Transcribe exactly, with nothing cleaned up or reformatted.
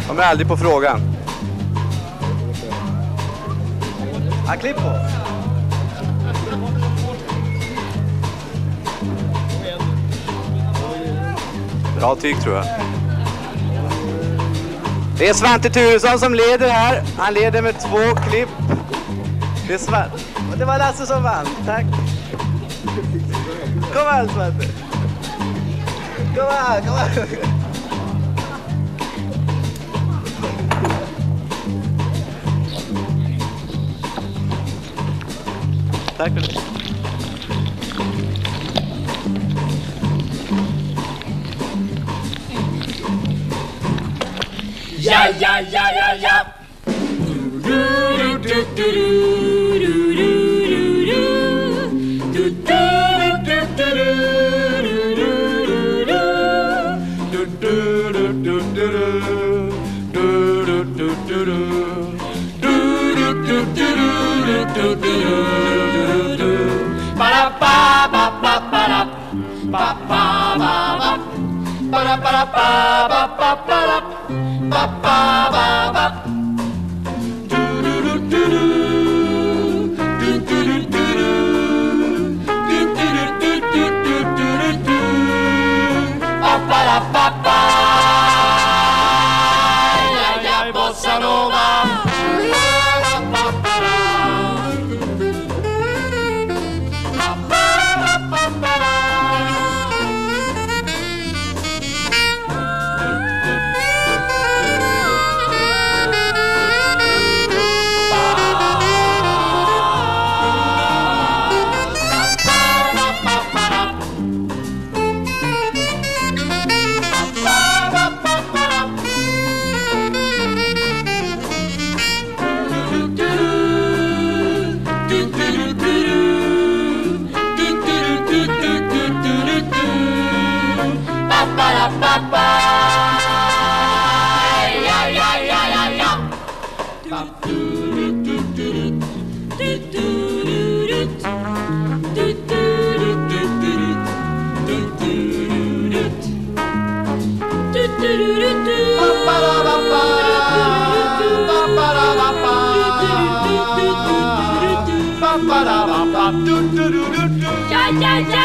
De är aldrig på frågan. Ja, klipp på. Bra tyg tror jag. Det är Svante Turesson som leder här. Han leder med två klipp. Det är Svante. Och det var Lasse som vann. Tack. Kom här Svante. Kom här, kom här. Tack för det. Ja, ja, ja, ja, ja. Du, du, du, du, du, du, du, du, du, du, Bossa Nova. Ja, ja, ja.